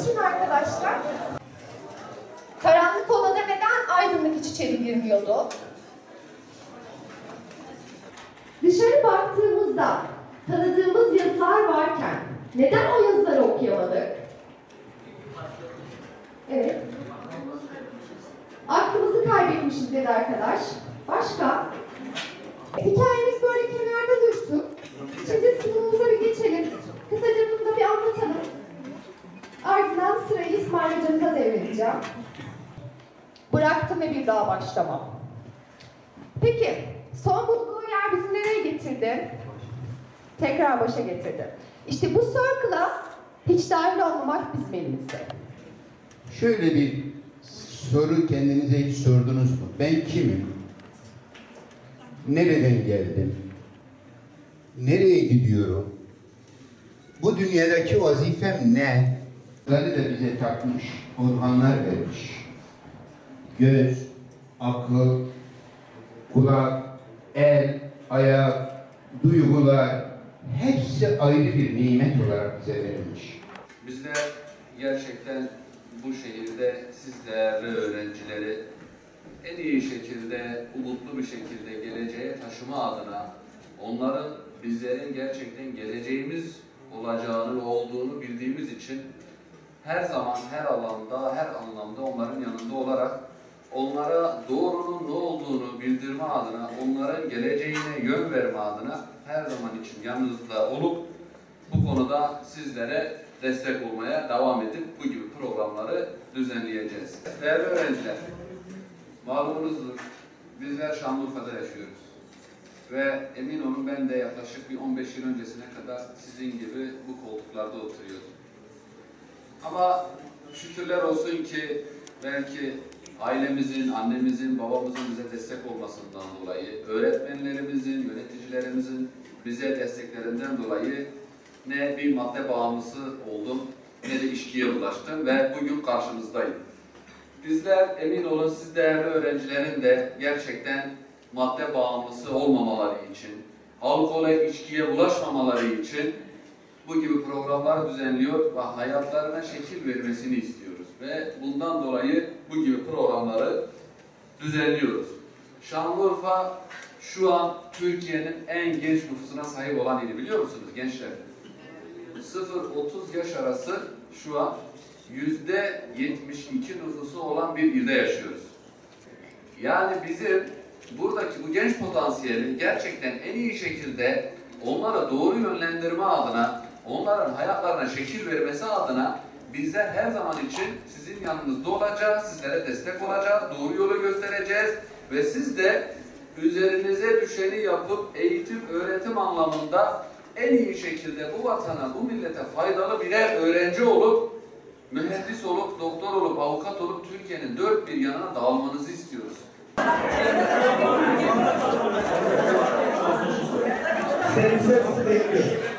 anlatayım arkadaşlar. Karanlık odada neden aydınlık hiç içeri girmiyordu? Dışarı baktığımızda tanıdığımız yazılar varken neden o yazıları okuyamadık? Evet. Aklımızı kaybetmişiz dedi arkadaş. Başka? Hikayemiz böyle kenarda dursun. Şimdi sunumumuza bir geçelim. Kısaca bunu da bir anlatalım. Ardından sırayı İsmail Hocamıza devredeceğim. Bıraktım ve bir daha başlamam. Peki, son bulduğu yer bizi nereye getirdi? Tekrar başa getirdi. İşte bu circle'a hiç dahil olmamak bizim elimizde. Şöyle bir soru kendinize hiç sordunuz mu? Ben kimim? Nereden geldim? Nereye gidiyorum? Bu dünyadaki vazifem ne? Bunları da bize takmış, Orhanlar vermiş. Göz, akıl, kulak, el, ayak, duygular hepsi ayrı bir nimet olarak bize verilmiş. Bizler gerçekten bu şehirde siz değerli öğrencileri en iyi şekilde, umutlu bir şekilde geleceğe taşıma adına onların, bizlerin gerçekten geleceğimiz olacağını ve olduğunu bildiğimiz için her zaman, her alanda, her anlamda onların yanında olarak onlara doğrunun ne olduğunu bildirme adına, onların geleceğine yön verme adına her zaman için yanınızda olup bu konuda sizlere destek olmaya devam edip bu gibi programları düzenleyeceğiz. Değerli öğrenciler, malumunuzdur, bizler Şanlıurfa'da yaşıyoruz. Ve emin olun ben de yaklaşık bir 15 yıl öncesine kadar sizin gibi bu koltuklarda oturuyordum. Ama şükürler olsun ki belki ailemizin, annemizin, babamızın bize destek olmasından dolayı, öğretmenlerimizin, yöneticilerimizin bize desteklerinden dolayı ne bir madde bağımlısı oldum, ne de içkiye bulaştım ve bugün karşınızdayım. Bizler emin olun siz değerli öğrencilerin de gerçekten madde bağımlısı olmamaları için, alkole, içkiye bulaşmamaları için bu gibi programlar düzenliyor ve hayatlarına şekil vermesini istiyoruz. Ve bundan dolayı bu gibi programları düzenliyoruz. Şanlıurfa şu an Türkiye'nin en genç nüfusuna sahip olan ili, biliyor musunuz gençler? 0-30 yaş arası şu an %72 nüfusu olan bir ilde yaşıyoruz. Yani bizim buradaki bu genç potansiyeli gerçekten en iyi şekilde onlara doğru yönlendirme adına, onların hayatlarına şekil vermesi adına bizler her zaman için sizin yanınızda olacağız, sizlere destek olacağız, doğru yolu göstereceğiz ve siz de üzerinize düşeni yapıp eğitim, öğretim anlamında en iyi şekilde bu vatana, bu millete faydalı birer öğrenci olup, mühendis olup, doktor olup, avukat olup Türkiye'nin dört bir yanına dağılmanızı istiyoruz. Seni bekliyor.